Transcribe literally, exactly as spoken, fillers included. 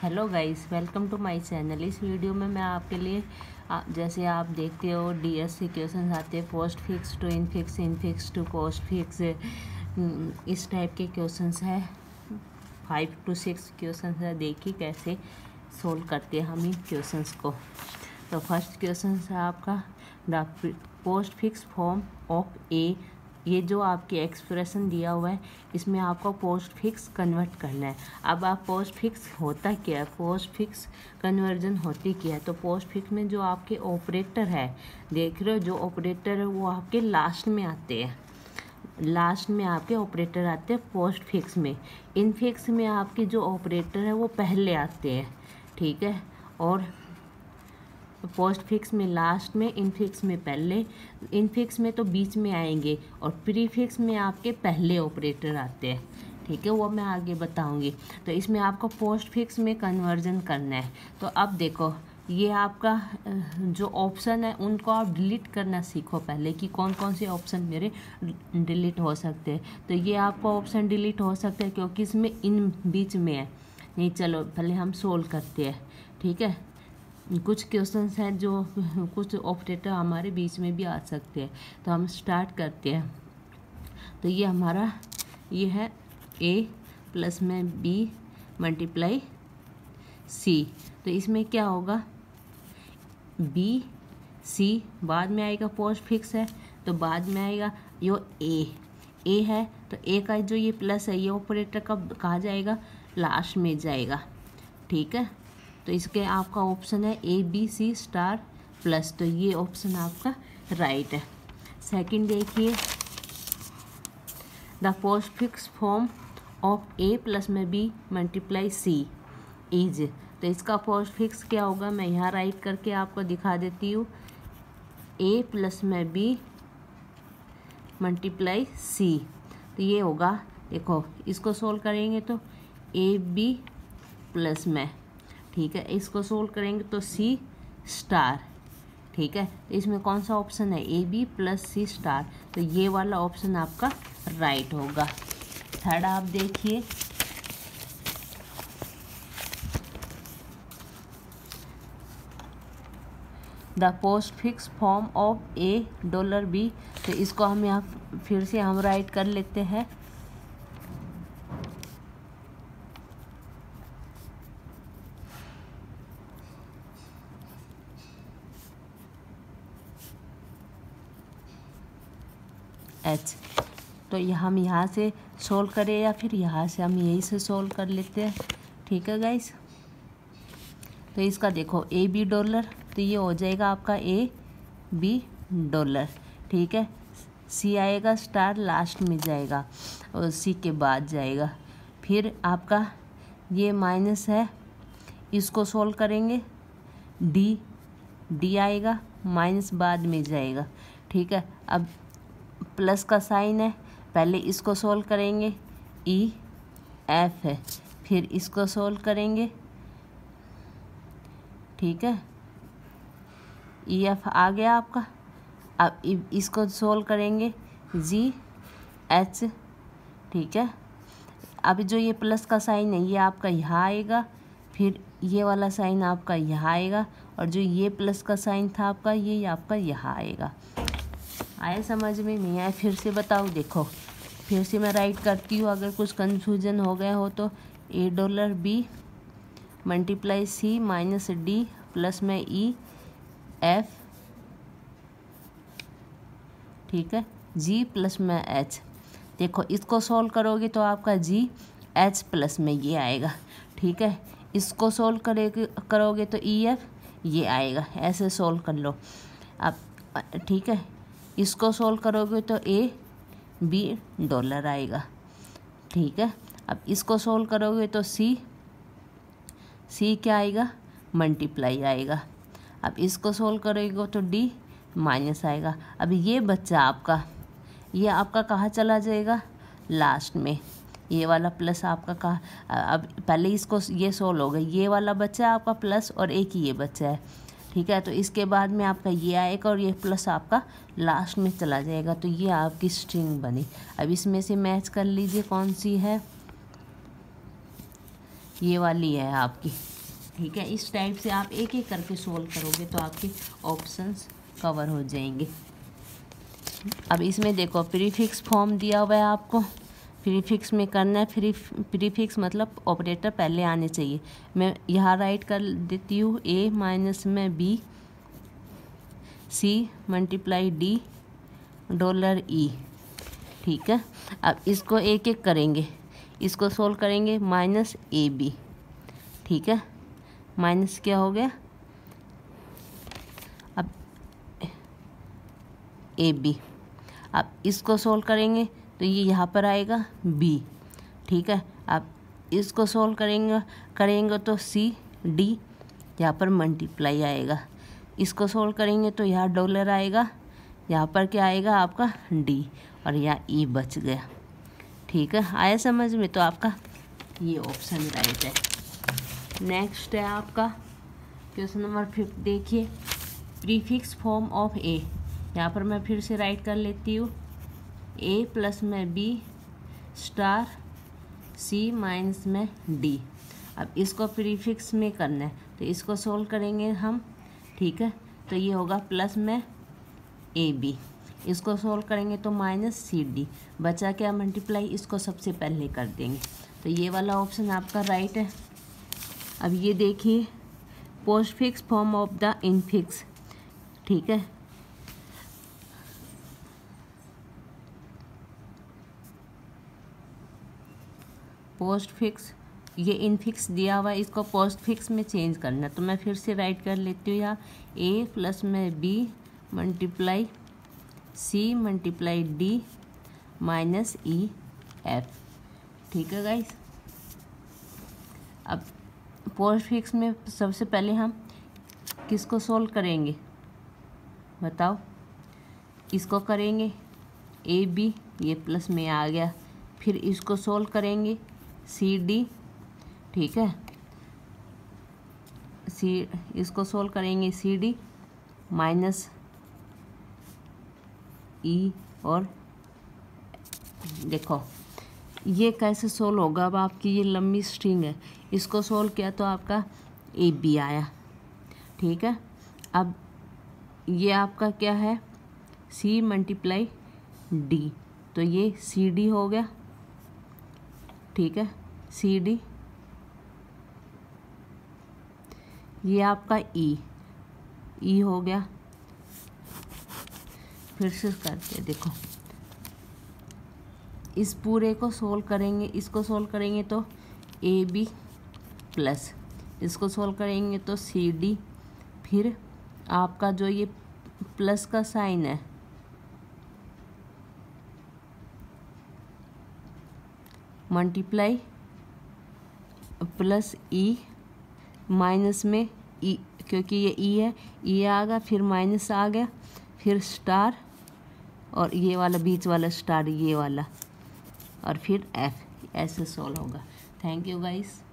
Hello guys, welcome to my channel. इस video में मैं आपके लिए आ, जैसे आप देखते हो डीएससी क्वेश्चन आते हैं, postfix to infix, infix to postfix, इस टाइप के क्वेश्चंस है। फाइव टू सिक्स क्वेश्चंस है। देखिए कैसे सोल्व करते हैं हम इन क्वेश्चंस को। तो फर्स्ट क्वेश्चन है आपका, the postfix form of A. ये जो आपके एक्सप्रेशन दिया हुआ है, इसमें आपको पोस्ट फिक्स कन्वर्ट करना है। अब आप पोस्ट फिक्स होता क्या है, पोस्ट फिक्स कन्वर्जन होती क्या है। तो पोस्ट फिक्स में जो आपके ऑपरेटर है, देख रहे हो जो ऑपरेटर है वो आपके लास्ट में आते हैं। लास्ट में आपके ऑपरेटर आते हैं पोस्ट फिक्स में। इन फिक्स में आपके जो ऑपरेटर है वो पहले आते हैं, ठीक है। और पोस्ट फिक्स में लास्ट में, इन फिक्स में पहले। इन फिक्स में तो बीच में आएंगे और प्री फिक्स में आपके पहले ऑपरेटर आते हैं, ठीक है। वो मैं आगे बताऊंगी। तो इसमें आपको पोस्ट फिक्स में कन्वर्जन करना है। तो अब देखो, ये आपका जो ऑप्शन है उनको आप डिलीट करना सीखो पहले, कि कौन कौन से ऑप्शन मेरे डिलीट हो सकते हैं। तो ये आपका ऑप्शन डिलीट हो सकता है क्योंकि इसमें इन बीच में है। नहीं, चलो पहले हम सोल्व करते हैं, ठीक है। कुछ क्वेश्चंस हैं जो कुछ ऑपरेटर हमारे बीच में भी आ सकते हैं। तो हम स्टार्ट करते हैं। तो ये हमारा ये है ए प्लस में बी मल्टीप्लाई सी। तो इसमें क्या होगा, बी सी बाद में आएगा, पोस्ट फिक्स है तो बाद में आएगा यो ए। ए है तो ए का जो ये प्लस है, ये ऑपरेटर कब कहा जाएगा, लास्ट में जाएगा, ठीक है। तो इसके आपका ऑप्शन है A B C star plus. तो ये ऑप्शन आपका राइट है। सेकंड देखिए, the postfix form of A plus में बी मल्टीप्लाई सी इज। तो इसका पोस्ट फिक्स क्या होगा, मैं यहाँ राइट करके आपको दिखा देती हूँ। ए प्लस में बी मल्टीप्लाई सी, तो ये होगा, देखो इसको सोल्व करेंगे तो ए बी प्लस में, ठीक है। इसको सोल्व करेंगे तो सी स्टार, ठीक है। तो इसमें कौन सा ऑप्शन है, A B plus C star. तो ये वाला ऑप्शन आपका राइट होगा। थर्ड आप देखिए, the postfix form of A dollar B. तो इसको हम यहाँ फिर से हम राइट कर लेते हैं। एच। तो ये हम यहाँ से सोल्व करें या फिर यहाँ से हम यही से सोल्व कर लेते हैं, ठीक है गाइस। तो इसका देखो ए बी डॉलर, तो ये हो जाएगा आपका ए बी डॉलर, ठीक है। सी आएगा स्टार, लास्ट में जाएगा और सी के बाद जाएगा। फिर आपका ये माइनस है, इसको सोल्व करेंगे, डी डी आएगा, माइनस बाद में जाएगा, ठीक है। अब प्लस का साइन है, पहले इसको सोल्व करेंगे, ई एफ है, फिर इसको सोल्व करेंगे, ठीक है। ई एफ आ गया आपका। अब इसको सोल्व करेंगे, जी एच, ठीक है। अब जो ये प्लस का साइन है ये आपका यहाँ आएगा, फिर ये वाला साइन आपका यहाँ आएगा, और जो ये प्लस का साइन था आपका ये आपका यहाँ आएगा। आया समझ में? नहीं आया फिर से बताओ। देखो फिर से मैं राइट करती हूँ, अगर कुछ कन्फ्यूजन हो गया हो तो। A dollar B multiply C minus D plus में ई एफ, ठीक है, जी प्लस में एच। देखो इसको सोल्व करोगे तो आपका जी एच प्लस में ये आएगा, ठीक है। इसको सोल्व करेगे करोगे तो ई एफ ये आएगा। ऐसे सोल्व कर लो अब, ठीक है। इसको सोल्व करोगे तो ए बी डॉलर आएगा, ठीक है। अब इसको सोल्व करोगे तो सी सी क्या आएगा, मल्टीप्लाई आएगा। अब इसको सोल्व करोगे तो डी माइनस आएगा। अब ये बच्चा आपका, ये आपका कहाँ चला जाएगा, लास्ट में। ये वाला प्लस आपका कहाँ, अब पहले इसको ये सोल्व हो गया, ये वाला बच्चा है आपका प्लस और एक ही ये बच्चा है, ठीक है। तो इसके बाद में आपका ये आएगा और ये प्लस आपका लास्ट में चला जाएगा। तो ये आपकी स्ट्रिंग बनी। अब इसमें से मैच कर लीजिए कौन सी है, ये वाली है आपकी। ठीक है, इस टाइप से आप एक एक करके सोल्व करोगे तो आपके ऑप्शंस कवर हो जाएंगे। अब इसमें देखो प्रीफिक्स फॉर्म दिया हुआ है आपको, प्रीफिक्स में करना है। प्री प्रीफिक्स मतलब ऑपरेटर पहले आने चाहिए। मैं यहाँ राइट कर देती हूँ ए माइनस में B C multiply D dollar E. ठीक है, अब इसको एक एक करेंगे, इसको सोल्व करेंगे माइनस ए बी। ठीक है, माइनस क्या हो गया, अब ए बी। अब इसको सोल्व करेंगे तो ये यहाँ पर आएगा बी। ठीक है, अब इसको सोल्व करेंगे करेंगे तो सी डी यहाँ पर मल्टीप्लाई आएगा। इसको सोल्व करेंगे तो यहाँ डॉलर आएगा, यहाँ पर क्या आएगा आपका डी, और यहाँ ई बच गया। ठीक है, आया समझ में? तो आपका ये ऑप्शन राइट है। नेक्स्ट है आपका क्वेश्चन नंबर फिफ्थ। देखिए प्रीफिक्स फॉर्म ऑफ ए, यहाँ पर मैं फिर से राइट कर लेती हूँ ए प्लस में बी स्टार सी माइनस में डी। अब इसको प्रीफिक्स में करना है तो इसको सोल्व करेंगे हम। ठीक है, तो ये होगा प्लस में ए बी, इसको सोल्व करेंगे तो माइनस सी डी, बचा क्या मल्टीप्लाई, इसको सबसे पहले कर देंगे। तो ये वाला ऑप्शन आपका राइट है। अब ये देखिए postfix form of the infix. ठीक है, पोस्ट फिक्स, ये इनफिक्स दिया हुआ है, इसको पोस्ट फिक्स में चेंज करना है। तो मैं फिर से राइट कर लेती हूँ यहाँ ए प्लस में B multiply C multiply D minus E F. ठीक है गाइस, अब पोस्ट फिक्स में सबसे पहले हम किसको सोल्व करेंगे बताओ? इसको करेंगे ए बी, ये प्लस में आ गया, फिर इसको सोल्व करेंगे सी डी। ठीक है, सी इसको सोल्व करेंगे सी डी माइनस ई, और देखो ये कैसे सोल्व होगा। अब आपकी ये लंबी स्ट्रिंग है, इसको सोल्व किया तो आपका ए बी आया। ठीक है, अब ये आपका क्या है सी मल्टीप्लाई डी, तो ये सी डी हो गया। ठीक है, सी डी, ये आपका ई ई हो गया। फिर से करके देखो, इस पूरे को सोल्व करेंगे, इसको सोल्व करेंगे तो ए बी प्लस, इसको सोल्व करेंगे तो सी डी, फिर आपका जो ये प्लस का साइन है मल्टीप्लाई प्लस ई माइनस में ई, क्योंकि ये ई है, ई आ गया, फिर माइनस आ गया, फिर स्टार, और ये वाला बीच वाला स्टार ये वाला, और फिर एफ। ऐसे सोल्व होगा। Thank you guys.